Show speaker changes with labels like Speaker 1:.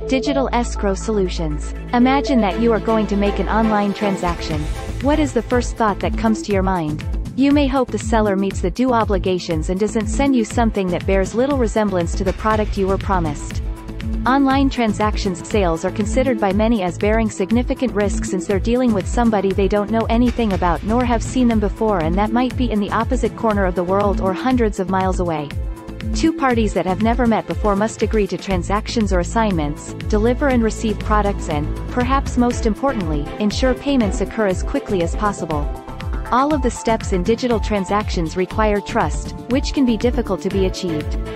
Speaker 1: Digital escrow solutions. Imagine that you are going to make an online transaction. What is the first thought that comes to your mind? You may hope the seller meets the due obligations and doesn't send you something that bears little resemblance to the product you were promised. Online transactions sales are considered by many as bearing significant risk since they're dealing with somebody they don't know anything about nor have seen them before, and that might be in the opposite corner of the world or hundreds of miles away. Two parties that have never met before must agree to transactions or assignments, deliver and receive products, and, perhaps most importantly, ensure payments occur as quickly as possible. All of the steps in digital transactions require trust, which can be difficult to be achieved.